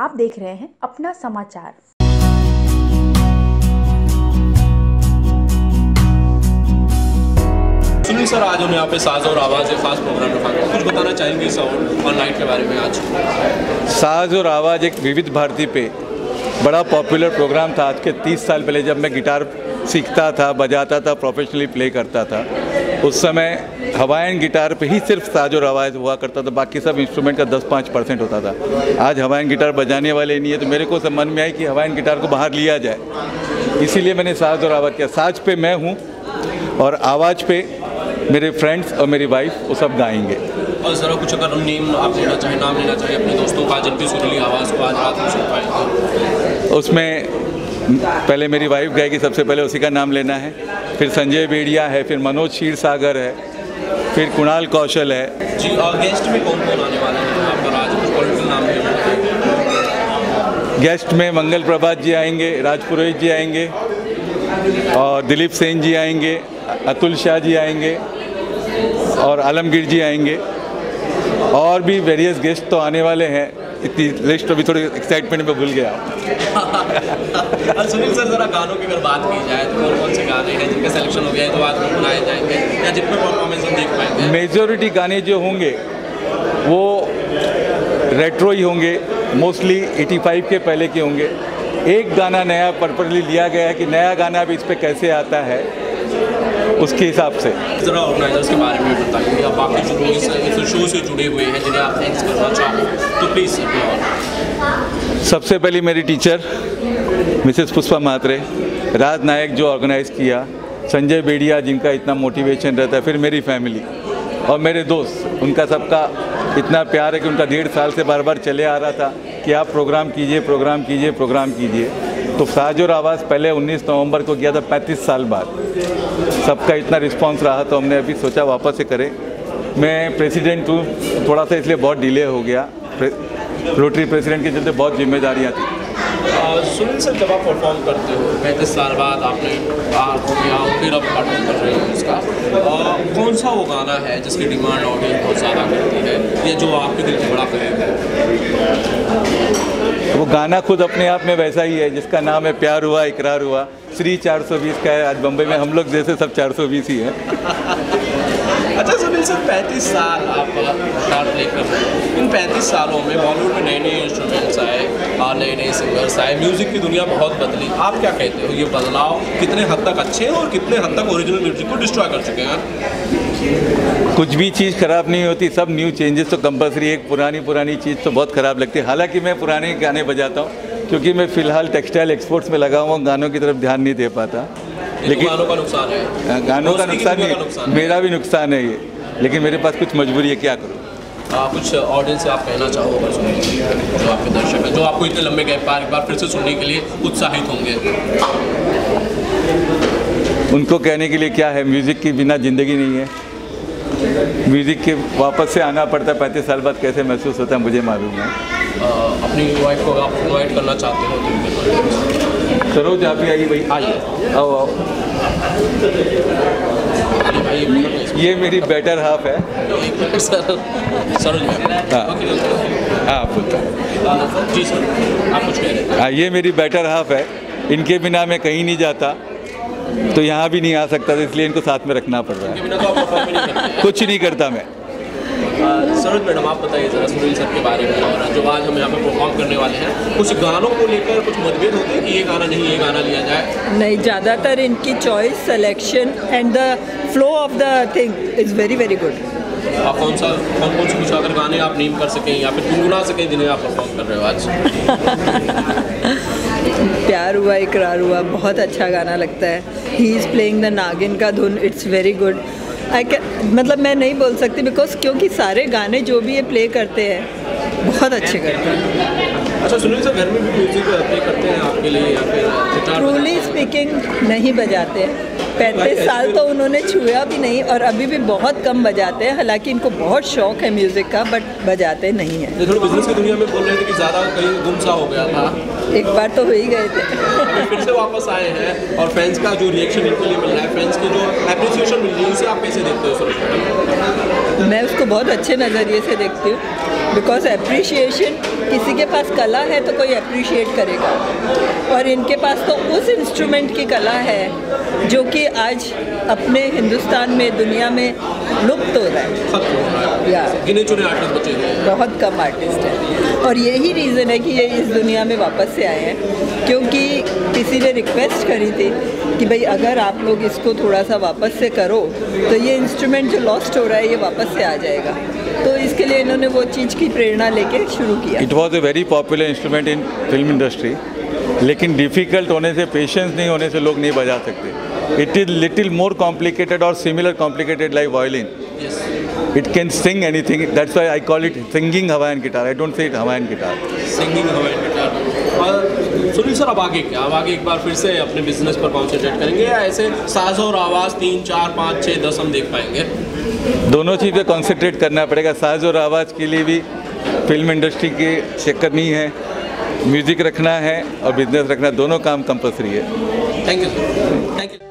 आप देख रहे हैं अपना समाचार। सुनील सर, आज हम यहाँ पे साज और आवाज़ एक खास प्रोग्राम रखा है, कुछ बताना चाहेंगे साउंड और नाइट के बारे में? आज साज और आवाज़ एक विविध भारती पे बड़ा पॉपुलर प्रोग्राम था। आज के 30 साल पहले जब मैं गिटार सीखता था, बजाता था, प्रोफेशनली प्ले करता था, उस समय हवाइन गिटार पे ही सिर्फ साज और आवाज़ हुआ करता था, बाकी सब इंस्ट्रूमेंट का 10-5% होता था। आज हवाइन गिटार बजाने वाले नहीं है, तो मेरे को मन में आई कि हवाइन गिटार को बाहर लिया जाए, इसीलिए मैंने साज और आवाज़ किया। साज पे मैं हूँ और आवाज़ पे मेरे फ्रेंड्स और मेरी वाइफ वो सब गाएंगे। और ज़रा कुछ अगर नेम आप लेना चाहें, नाम लेना चाहें अपने दोस्तों का जिनकी सुरीली आवाज़ को आज रात में सुन पाएंगे? उसमें पहले मेरी वाइफ गाएगी, सबसे पहले उसी का नाम लेना है, फिर संजय बेड़िया है, फिर मनोज क्षीरसागर है, फिर कुणाल कौशल है जी। और गेस्ट में कौन कौन आने वाले हैं यहाँ पर? आज कुछ पॉलिटिकल नाम लेना? गेस्ट में मंगल प्रभात जी आएंगे, राज पुरोहित जी आएंगे, और दिलीप सेन जी आएंगे, अतुल शाह जी आएंगे, और आलमगीर जी आएंगे, और भी वेरियस गेस्ट तो आने वाले हैं। इतनी लिस्ट अभी थोड़ी एक्साइटमेंट में भूल गया। सुनील सर, ज़रा गानों की अगर बात की जाए तो कौन कौन से गाने हैं जिनका सिलेक्शन हो गया है तो आज में बुलाए जाएंगे या जिन पर परफॉर्मेंस हम देख पाएंगे? मेजॉरिटी गाने जो होंगे वो रेट्रो ही होंगे, मोस्टली 85 के पहले के होंगे। एक गाना नया पर्पसली लिया गया है कि नया गाना भी इस पर कैसे आता है, उसके हिसाब से। ज़रा ऑर्गेनाइजर्स के बारे में बताइए, आप बाकी जो लोग इस शो से जुड़े हुए हैं जिन्हें आप थैंक्स करना चाहो तो प्लीज़। सबसे पहले मेरी टीचर मिसेस पुष्पा म्हात्रे, राज नायक जो ऑर्गेनाइज़ किया, संजय बेड़िया जिनका इतना मोटिवेशन रहता है, फिर मेरी फैमिली और मेरे दोस्त, उनका सबका इतना प्यार है कि उनका 1.5 साल से बार बार चले आ रहा था कि आप प्रोग्राम कीजिए, प्रोग्राम कीजिए, प्रोग्राम कीजिए। तो साज और आवाज़ पहले 19 नवंबर को किया था, 35 साल बाद। सबका इतना रिस्पांस रहा तो हमने अभी सोचा वापस से करें। मैं प्रेसिडेंट हूँ, थोड़ा सा इसलिए बहुत डिले हो गया। रोटरी प्रेसिडेंट के चलते बहुत जिम्मेदारियाँ थी। सुनील सर, जब आप परफॉर्म करते हो 35 साल बाद आपने फिर अब परफॉर्म कर रहे हो, इसका कौन सा वो गाना है जिसकी डिमांड ऑडियंस बहुत ज़्यादा करती है या जो आपके दिल के बड़ा करीब है? वो गाना खुद अपने आप में वैसा ही है जिसका नाम है प्यार हुआ इकरार हुआ। श्री 420 का है। आज बम्बई में हम लोग जैसे सब 420 ही है। अच्छा सुनील सर, 35 साल आप गिटार प्ले कर रहे हैं। इन 35 सालों में बॉलीवुड में नए नए इंस्ट्रूमेंट्स आए, नए नए सिंगर्स आए, म्यूज़िक की दुनिया बहुत बदली। आप क्या कहते हो, ये बदलाव कितने हद तक अच्छे हैं और कितने हद तक ओरिजिनल म्यूजिक को डिस्ट्रॉय कर चुके हैं? कुछ भी चीज़ ख़राब नहीं होती, सब न्यू चेंजेस तो कंपलसरी। एक पुरानी चीज़ तो बहुत ख़राब लगती है। हालांकि मैं पुराने गाने बजाता हूँ क्योंकि मैं फ़िलहाल टेक्सटाइल एक्सपोर्ट्स में लगा हुआ हूँ, गानों की तरफ ध्यान नहीं दे पाता। लेकिन गानों का नुकसान है, गानों का नुकसान नहीं, मेरा भी नुकसान है ये, लेकिन मेरे पास कुछ मजबूरी है, क्या करूँ। कुछ ऑडियंस से आप कहना चाहो जो आपके दर्शक हैं, जो आपको इतने लंबे गैप पर एक बार फिर से सुनने के लिए उत्साहित होंगे? उनको कहने के लिए क्या है, म्यूज़िक के बिना ज़िंदगी नहीं है। म्यूज़िक के वापस से आना पड़ता है 35 साल बाद, कैसे महसूस होता है मुझे मालूम है। अपनी वाइफ को आप इनवाइट करना चाहते हो तो सरोज आप ही आइए भाई, आइए, आओ। ये मेरी बेटर हाफ है। जी सर, आप कुछ कह रहे थे? हाँ, ये मेरी बेटर हाफ है। इनके बिना मैं कहीं नहीं जाता, तो यहाँ भी नहीं आ सकता, तो इसलिए इनको साथ में रखना पड़ रहा है। बिना तो आप परफॉर्म ही नहीं करते? कुछ नहीं करता मैं। सरोज मैडम, आप बताइए ज़रा सुनील सर के बारे में, और जो आज हम यहाँ पे परफॉर्म करने वाले हैं, कुछ गानों को लेकर कुछ मतभेद होते हैं कि ये गाना नहीं, ये गाना लिया जाए? नहीं, ज़्यादातर इनकी choice, selection and the flow of the thing is very very good. कौन से कुछ अगर गाने आप नेम कर सकें या फिर गुनगुना सकें जिन्हें आप परफॉर्म कर रहे हो आज? प्यार हुआ इकरार हुआ बहुत अच्छा गाना लगता है। ही इज़ प्लेइंग द नागिन का धुन, इट्स वेरी गुड। मतलब मैं नहीं बोल सकती बिकॉज क्योंकि सारे गाने जो भी ये प्ले करते हैं बहुत अच्छे करते हैं। अच्छा सुनील सर, घर में भी म्यूजिक प्ले करते हैं आपके लिए या फिर? ट्रूली स्पीकिंग नहीं बजाते हैं। 35 साल तो उन्होंने छुआ भी नहीं और अभी भी बहुत कम बजाते हैं। हालांकि इनको बहुत शौक है म्यूज़िक का, बट बजाते नहीं हैं। थोड़ा बिजनेस की दुनिया में बोल रहे थे कि ज़्यादा कहीं गुमसा हो गया था। एक बार तो हो ही गए थे। फिर से वापस आए हैं और फैंस का जो रिएक्शन इनको लिए मिल रहा है, फैंस की जो एप्रिसिएशन मिल रही है, उसे आप कैसे देखते हो सर? मैं उसको बहुत अच्छे नज़रिए से देखती हूँ बिकॉज अप्रिशिएशन, किसी के पास कला है तो कोई अप्रिशिएट करेगा, और इनके पास तो उस इंस्ट्रूमेंट की कला है जो कि आज अपने हिंदुस्तान में, दुनिया में लुप्त हो रहा है। खत्म हो रहा है। या गिने चुने आर्टिस्ट बचे हुए हैं। बहुत कम आर्टिस्ट हैं, और यही रीज़न है कि ये इस दुनिया में वापस से आए हैं, क्योंकि किसी ने रिक्वेस्ट करी थी कि भाई अगर आप लोग इसको थोड़ा सा वापस से करो तो ये इंस्ट्रूमेंट जो लॉस्ट हो रहा है ये वापस से आ जाएगा। तो इसके लिए इन्होंने वो चीज़ की प्रेरणा लेके शुरू किया। It was a very popular instrument in film industry, लेकिन डिफ़िकल्ट होने से, पेशेंस नहीं होने से लोग नहीं बजा सकते। It is little more complicated और similar complicated like violin. It can sing anything. That's why I call it singing Hawaiian guitar. I don't say it Hawaiian guitar. Singing Hawaiian guitar. और Sunil sir, अब आगे क्या? अब आगे एक बार फिर से अपने बिजनेस पर कॉन्सेंट्रेट करेंगे या ऐसे साज और आवाज़ 3, 4, 5, 6, 10 हम देख पाएंगे? दोनों चीज़ पे कॉन्सेंट्रेट करना पड़ेगा। साज और आवाज़ के लिए भी फिल्म इंडस्ट्री के चक्कर नहीं है, म्यूज़िक रखना है और बिजनेस रखना, दोनों काम कंपलसरी है। Thank you sir, thank you.